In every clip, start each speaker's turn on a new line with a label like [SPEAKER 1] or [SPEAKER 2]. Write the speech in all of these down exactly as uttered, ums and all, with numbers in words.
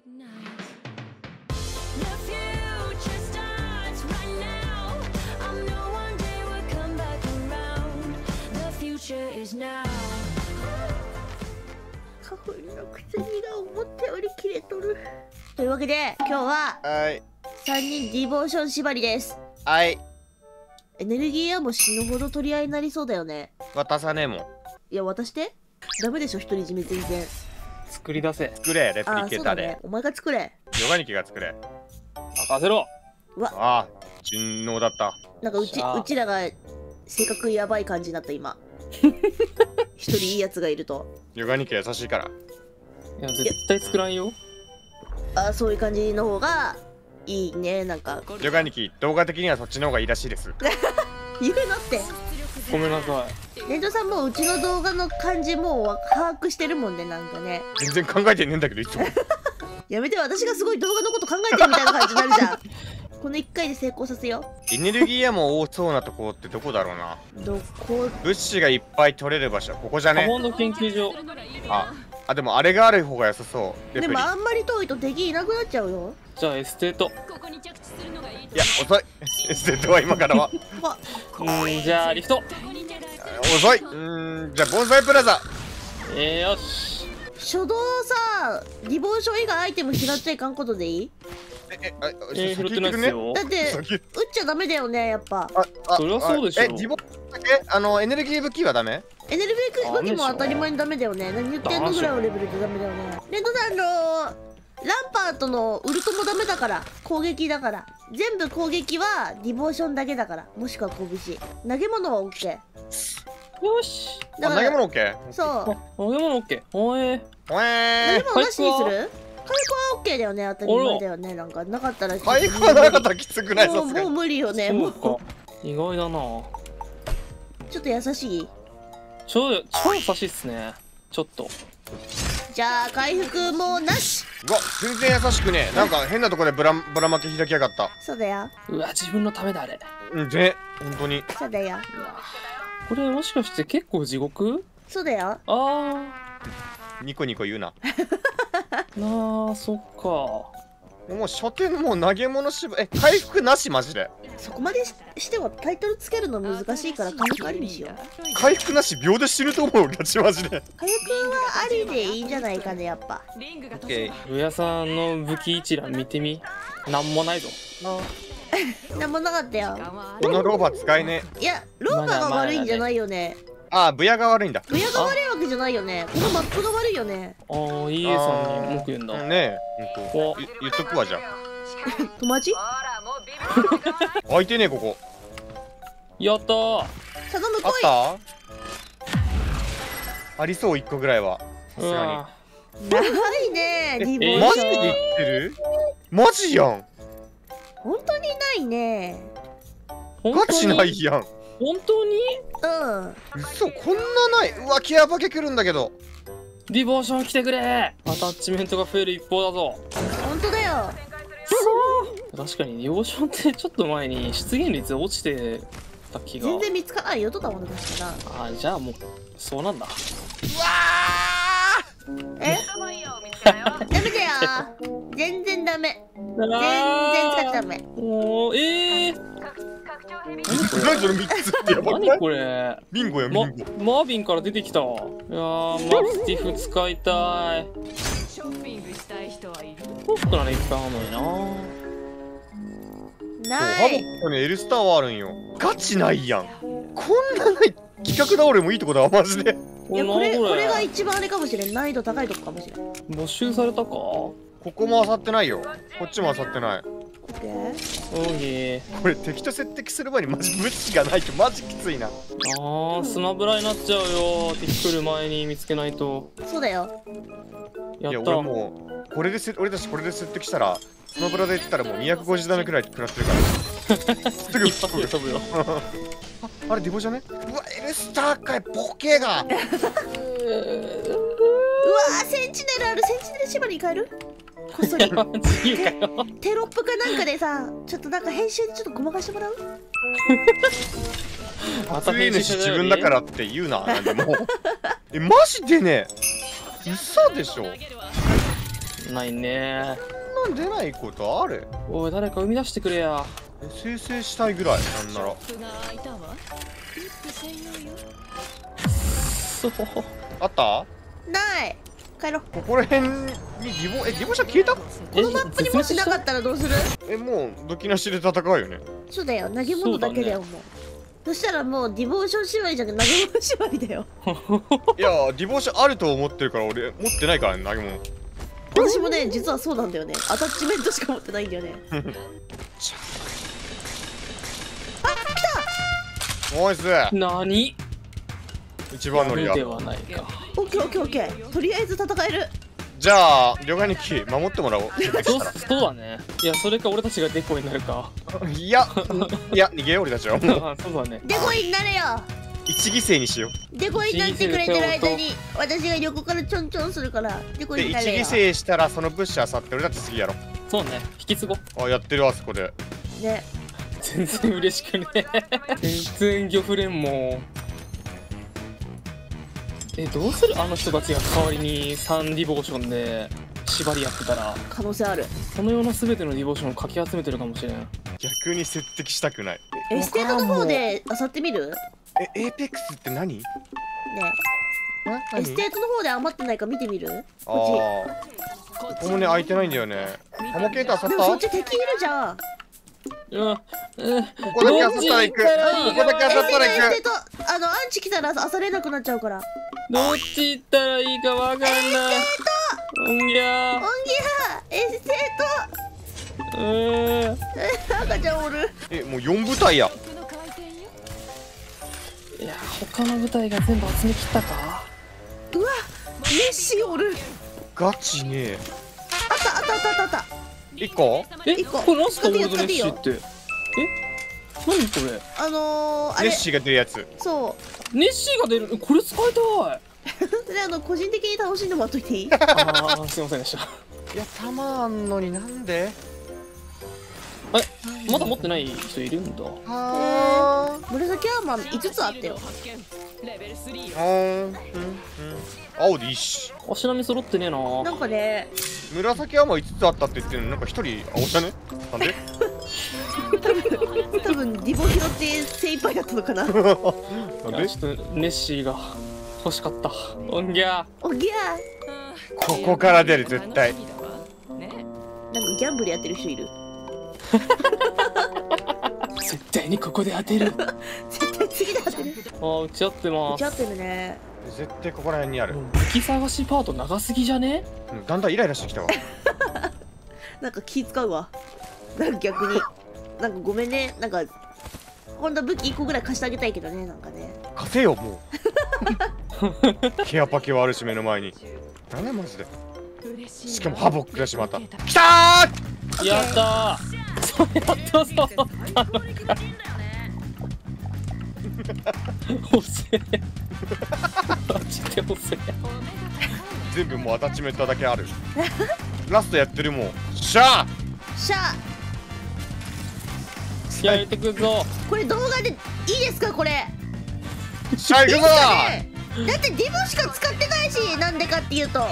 [SPEAKER 1] 花粉のくせにが思ったより切れとる。というわけで今日は
[SPEAKER 2] はい
[SPEAKER 1] さんにんディボーション縛りです。
[SPEAKER 2] はい
[SPEAKER 1] エネルギーやも死ぬほど取り合いになりそうだよね。
[SPEAKER 2] 渡さねえもん。
[SPEAKER 1] いや渡してダメでしょ、独り占め全然。
[SPEAKER 3] 作り出せ。
[SPEAKER 2] 作れレプ
[SPEAKER 1] ああ
[SPEAKER 2] リケーターで、
[SPEAKER 1] そうだね、お前が作れ。
[SPEAKER 2] ヨガニキが作れ。
[SPEAKER 3] 任せろ。
[SPEAKER 1] うわ
[SPEAKER 2] ああ順応だった。
[SPEAKER 1] なんかうち
[SPEAKER 3] しゃあ
[SPEAKER 1] うちらが性格やばい感じになった今。一人いいやつがいると。
[SPEAKER 2] ヨガニキ優しいから。
[SPEAKER 3] いや絶対作らんよ。
[SPEAKER 1] あ、そういう感じの方がいいね。なんか
[SPEAKER 2] ヨガニキ動画的にはそっちの方がいいらしいです。
[SPEAKER 1] 言うのって。
[SPEAKER 3] ごめんなさ
[SPEAKER 1] レントさんもうちの動画の感じもう把握してるもんね。なんかね、
[SPEAKER 2] 全然考えてねえんだけどいつも。
[SPEAKER 1] やめて、私がすごい動画のこと考えてるみたいな感じになるじゃん。このいっかいで成功させよ
[SPEAKER 2] エネルギーやも多そうなとこってどこだろうな。
[SPEAKER 1] う。どこ
[SPEAKER 2] 物資がいっぱい取れる場所ここじゃ
[SPEAKER 3] い。カ
[SPEAKER 2] ね。
[SPEAKER 3] モンの研究所。
[SPEAKER 2] ああでもあれがある方が良さそうレプリ。
[SPEAKER 1] でもあんまり遠いと敵いなくなっちゃうよ。
[SPEAKER 3] じゃあエステート。
[SPEAKER 2] いや遅い。エステットは今からは
[SPEAKER 1] あ、
[SPEAKER 3] うーんじゃあリフト。
[SPEAKER 2] 遅いうーんじゃあ盆栽プラザ。
[SPEAKER 3] えー、よし。
[SPEAKER 1] 初動さ、ディボーション以外アイテム拾っちゃいかんことでいい？
[SPEAKER 2] ええあ
[SPEAKER 3] えー、拾ってないっすよ。
[SPEAKER 1] だって
[SPEAKER 2] 先
[SPEAKER 1] 撃っちゃダメだよね、やっぱ。
[SPEAKER 2] ああ
[SPEAKER 3] そりゃそうでしょ
[SPEAKER 2] あえ自分だけあのエネルギー武器はダメ？
[SPEAKER 1] エネルギー武器も
[SPEAKER 3] ダメでしょ
[SPEAKER 1] 当たり前にダメだよね。何言ってんのぐらいのレベルでダメだよね。レントさんのランパートのウルトもダメだから。攻撃だから。全部攻撃はディボーションだけだから。もしくは拳。投げ物は OK。
[SPEAKER 3] よし。
[SPEAKER 2] あ
[SPEAKER 1] だから
[SPEAKER 2] 投げ物 OK？
[SPEAKER 1] そう
[SPEAKER 3] あ、投げ物オッケー。おえ
[SPEAKER 2] お
[SPEAKER 1] 投
[SPEAKER 2] え
[SPEAKER 1] げ物なしにする？回復は OK だよね。当たり前だよね。なんかなかったら
[SPEAKER 2] 回復はなかったらきつくない？
[SPEAKER 1] もうもう
[SPEAKER 2] さすがに
[SPEAKER 1] 無理よね。
[SPEAKER 3] そ
[SPEAKER 1] もう
[SPEAKER 3] うか。意外だな。
[SPEAKER 1] ちょっと優しい。
[SPEAKER 3] 超超優しいっすね。ちょっと。
[SPEAKER 1] じゃあ回復もなし。
[SPEAKER 2] うわ全然優しくねえ。なんか変なとこでブラブラ負け開きやがった。
[SPEAKER 1] そうだよ。
[SPEAKER 3] うわ自分のためだあれ。
[SPEAKER 2] うんね本当に。
[SPEAKER 1] そうだよ。
[SPEAKER 3] これもしかして結構地獄？
[SPEAKER 1] そうだよ。
[SPEAKER 3] あ
[SPEAKER 2] ニコニコ言うな。
[SPEAKER 3] ーなあそっか。
[SPEAKER 2] もう初手のもう投げ物しぶえ回復なしマジで。
[SPEAKER 1] そこまでししてはタイトルつけるの難しいから回復ありにしよう。
[SPEAKER 2] 回復なし秒で死ぬと思う俺たちマジで。
[SPEAKER 1] 回復はありでいいんじゃないかね、やっぱ。
[SPEAKER 2] オッケー。
[SPEAKER 3] 上谷さんの武器一覧見てみ。なんもないぞ。
[SPEAKER 1] なんもなかったよ。
[SPEAKER 2] このローバー使えねえ。
[SPEAKER 1] いや、ローバーが悪いんじゃないよね。
[SPEAKER 2] ああブヤが悪いんだ。
[SPEAKER 1] ブヤが悪いわけじゃないよね。このマップが悪いよね。
[SPEAKER 3] ああ、イーエさんに文句言うんだ。
[SPEAKER 2] うんねえほんと
[SPEAKER 3] お
[SPEAKER 2] い言っとくわじゃあ。
[SPEAKER 1] 友達？
[SPEAKER 2] 開いてねえここ。
[SPEAKER 3] やったー。
[SPEAKER 1] 頼む
[SPEAKER 2] あっ
[SPEAKER 1] 来い。
[SPEAKER 2] たありそういっこぐらいはさすが
[SPEAKER 3] うわ
[SPEAKER 1] 長いね、ディボ
[SPEAKER 2] に。
[SPEAKER 1] ーション。
[SPEAKER 2] マジで言ってる？マジやん。
[SPEAKER 1] 本当にないね。
[SPEAKER 3] 本
[SPEAKER 2] ガチ
[SPEAKER 3] 当に
[SPEAKER 2] ないやん。
[SPEAKER 3] 本当に
[SPEAKER 1] うん。
[SPEAKER 2] 嘘こんなない。うわケアバケ来るんだけど。
[SPEAKER 3] ディボーション来てくれ。アタッチメントが増える一方だぞ。
[SPEAKER 1] 本当だよ。
[SPEAKER 3] 確かにディボーションってちょっと前に出現率落ちてた気が。
[SPEAKER 1] 全然見つからないよとだもんね、確かな。
[SPEAKER 3] ああじゃあもうそうなんだ。
[SPEAKER 1] え？ダメだよ。全然ダメ。全然使っちゃダメ。
[SPEAKER 3] おーえー、
[SPEAKER 2] 何それみっつってやばくない？
[SPEAKER 3] 何これ。
[SPEAKER 2] ビンゴやビ
[SPEAKER 3] ま、
[SPEAKER 2] ンゴ。
[SPEAKER 3] マービンから出てきた。いやーマスティフ使いたい。
[SPEAKER 4] ショッピングしたい人はいる？
[SPEAKER 3] 幸福ならいっぱいあるのにな。
[SPEAKER 1] ない。
[SPEAKER 2] ハボットにエルスターはあるんよ。ガチないやん。こんなない企画倒れもいいとこだわマジで。
[SPEAKER 1] いや、これ
[SPEAKER 3] なんだ
[SPEAKER 1] これが一番あれかもしれん。難易度高いとこかもしれん。オ
[SPEAKER 3] 没収されたか。
[SPEAKER 2] ここも漁ってないよ。こっちも漁ってない。
[SPEAKER 1] ッケー。
[SPEAKER 3] おーげ
[SPEAKER 2] これ敵と接敵する前にマジ無知がないとマジきついな。
[SPEAKER 3] ー。あースマブラになっちゃうよ。敵来る前に見つけないと。
[SPEAKER 1] そうだよ。
[SPEAKER 2] いや
[SPEAKER 3] やった。
[SPEAKER 2] 俺もうこれでせ俺たちこれで接敵したらスマブラで言ったらもうにひゃくごじゅうダメくらい食らってるからすぐ
[SPEAKER 3] 一発で飛ぶよ。
[SPEAKER 2] あれディボじゃね？うわエルスターかいボケが。
[SPEAKER 1] うわー、センチネルある。センチネル縛りに変える？こっそり
[SPEAKER 3] マジかよ。
[SPEAKER 1] テロップかなんかでさ、ちょっとなんか編集にちょっとごまかしてもらう？
[SPEAKER 3] また
[SPEAKER 2] つい主
[SPEAKER 3] 編集者
[SPEAKER 2] 自分だからって言うな。なんでもうえマジでね嘘でしょ。
[SPEAKER 3] ないね。
[SPEAKER 2] こんなん出ないことある？
[SPEAKER 3] おい、誰か生み出してくれや。
[SPEAKER 2] え生成したいぐらいなんなら。
[SPEAKER 4] ショップが開いたわ。リップ専用よ。
[SPEAKER 3] そう。
[SPEAKER 2] あった？
[SPEAKER 1] ない帰ろう。
[SPEAKER 2] ここら辺にディボえディボシャ消えた？
[SPEAKER 1] このマップにもしなかったらどうする？
[SPEAKER 2] えもうドキなしで戦うよね。
[SPEAKER 1] そうだよ、投げ物だけだよ、もう。そしたらもうディボーション縛りじゃなくて投げ物縛りだよ。
[SPEAKER 2] いやディボシャあると思ってるから俺持ってないからね投げ物。
[SPEAKER 1] 私もね、実はそうなんだよね。アタッチメントしか持ってないんだよね。
[SPEAKER 2] ナイス。
[SPEAKER 3] なに？
[SPEAKER 2] 一番乗りだ。
[SPEAKER 3] ではないか。
[SPEAKER 1] オッケーオッケーオッケー。とりあえず戦える。
[SPEAKER 2] じゃあ両替日記守ってもらおう。
[SPEAKER 3] そうそうだね。いや、それか俺たちがデコになるか。
[SPEAKER 2] いやいや逃げよう俺たちは。
[SPEAKER 3] あ、そうだね。
[SPEAKER 1] デコイになれよ。
[SPEAKER 2] 一犠牲にしよ
[SPEAKER 1] デコイになってくれてる間に私が横からちょんちょんするからデコ
[SPEAKER 2] う。で一
[SPEAKER 1] イになれよ。
[SPEAKER 2] 犠牲したらその物資あさって俺たち次やろう。
[SPEAKER 3] そうね。引き継ごう。
[SPEAKER 2] あやってるあそこで。
[SPEAKER 1] ね。
[SPEAKER 3] 全然嬉しくね。全然魚フレンも。え、どうする？あの人たちが代わりにさんディボーションで縛りやってたら、
[SPEAKER 1] 可能性ある。
[SPEAKER 3] この世の全てのディボーションをかき集めてるかもしれん。
[SPEAKER 2] 逆に接敵したくない。
[SPEAKER 1] エステートの方で漁ってみる？
[SPEAKER 2] えエーペックスって何？
[SPEAKER 1] ね。
[SPEAKER 2] 何
[SPEAKER 1] エステートの方で余ってないか見てみる？
[SPEAKER 2] ああここもね空いてないんだよね。ハモケーター
[SPEAKER 1] でもそっ
[SPEAKER 2] 去っ
[SPEAKER 1] ち敵いるじゃん。
[SPEAKER 3] いや、え、
[SPEAKER 2] た？ここだけ漁ったら行く。ここだけ漁ったら
[SPEAKER 1] エス
[SPEAKER 2] 行く。
[SPEAKER 1] テートあのアンチ来たら漁れなくなっちゃうから。
[SPEAKER 3] どっち行ったらいいかわかんない。おんぎゃ
[SPEAKER 1] オンギアエステ
[SPEAKER 3] ー。えー、
[SPEAKER 1] ート赤ちゃんおる。
[SPEAKER 2] えもう四部隊や。
[SPEAKER 4] 服の回転よ。
[SPEAKER 3] いや、他の部隊が全部集めきったか。
[SPEAKER 1] うわネッシーおる。
[SPEAKER 2] ガチね。
[SPEAKER 1] あったあったあったあったあった。
[SPEAKER 2] 一個？
[SPEAKER 3] え、
[SPEAKER 1] 一個
[SPEAKER 3] これなんすか、
[SPEAKER 1] 使っていいよ
[SPEAKER 3] オールドネッシーって。え、何これ？
[SPEAKER 1] あのー、あれ
[SPEAKER 2] ネッシーが出るやつ。
[SPEAKER 1] そ
[SPEAKER 3] ネッシーが出る。え、これ使いたい。
[SPEAKER 1] うそれあの個人的に楽しんでもらっといていい？
[SPEAKER 3] あー、すいませんでした。
[SPEAKER 2] いや弾あんのになんで？
[SPEAKER 3] え、まだ持ってない人いるんだ。
[SPEAKER 2] は
[SPEAKER 1] 紫アーマーいつつあったよ。
[SPEAKER 4] 発見。レベルスリー。
[SPEAKER 2] あ。うんうんうん。青でいいし。
[SPEAKER 3] 足並み揃ってねえな。
[SPEAKER 1] なんかね
[SPEAKER 2] 紫アーマーいつつあったって言ってるのになんか一人青じゃね？なんで？
[SPEAKER 1] 多分ディボ拾って精一杯だったのかな。
[SPEAKER 2] なん
[SPEAKER 3] い
[SPEAKER 2] で
[SPEAKER 3] や、？ちょっとネッシーが欲しかった。おんぎゃ
[SPEAKER 1] おぎゃ
[SPEAKER 2] ここから出る絶対。
[SPEAKER 4] ね。
[SPEAKER 1] ーなんかギャンブルやってる人いる。
[SPEAKER 3] ー。絶対にここで当てる。
[SPEAKER 1] 絶対次で当てる。
[SPEAKER 3] あー、打ち合ってます
[SPEAKER 1] 打ち合。ってるね。
[SPEAKER 2] 絶対ここら辺にある。
[SPEAKER 3] 武器探しパート長すぎじゃね？
[SPEAKER 2] うんだんだんイライラしてきたわ。
[SPEAKER 1] なんか気使うわ。なんか逆になんかごめんね、なんかほんと武器いっこぐらい貸してあげたいけどね、なんかね。
[SPEAKER 2] 貸せよもう。ケアパケはあるし目の前に。なんだマジで。し
[SPEAKER 4] し
[SPEAKER 2] かもハボックだしまた。
[SPEAKER 4] 来
[SPEAKER 2] きたー！
[SPEAKER 3] やったー。それやったぞ。おせえ。マジでおせえ。
[SPEAKER 2] 全部もうアタッチメントだけある。ラストやってるもん。しゃあ！
[SPEAKER 1] しゃあ
[SPEAKER 3] やれてくぞ。
[SPEAKER 1] これ動画でいいですかこれ？
[SPEAKER 2] しゃあ行くぞ
[SPEAKER 1] いいっすかね？だってディボしか使ってないし、なんでかっていうと。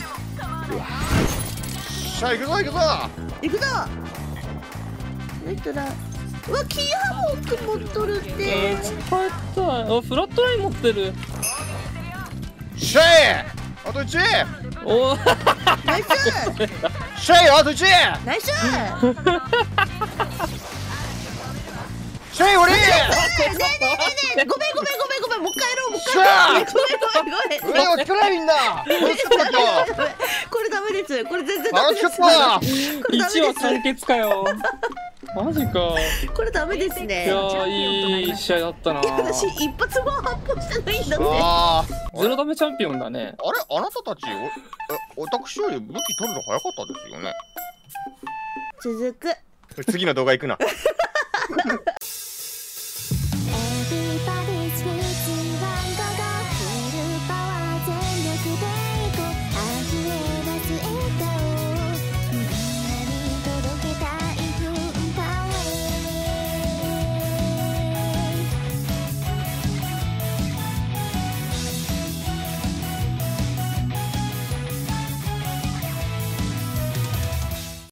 [SPEAKER 2] しゃあ行くぞ行くぞ
[SPEAKER 1] 行くぞ。そしたらうわキーハモック持っとるっ
[SPEAKER 3] え
[SPEAKER 1] て
[SPEAKER 3] ー、。使いたい。あ、フラットライン持ってる。
[SPEAKER 2] しゃえあといち
[SPEAKER 3] おー。
[SPEAKER 1] ナイス
[SPEAKER 2] しゃえあといち
[SPEAKER 1] ナイス。
[SPEAKER 2] しゃえ俺
[SPEAKER 1] ねえねえねえねえごめんごめんごめんごめんもう一回やろうもう一
[SPEAKER 2] しゃあ
[SPEAKER 1] 回やろうごめんごめんごめんごめん
[SPEAKER 2] 上を作らないんだ追いつくと
[SPEAKER 1] これダメですこれ全然ダメです
[SPEAKER 2] 楽しかった
[SPEAKER 3] いちわ完結かよ。マジか。
[SPEAKER 1] これダメです
[SPEAKER 3] い
[SPEAKER 1] ね。
[SPEAKER 3] やー、いい試合だったな。
[SPEAKER 1] 私一発も発砲してないんだって。
[SPEAKER 2] あ
[SPEAKER 3] ゼロダメチャンピオンだね。
[SPEAKER 2] ああれあなたたちおえ私より武器取るの早かったですよね。
[SPEAKER 1] 続く。
[SPEAKER 2] 次の動画行くな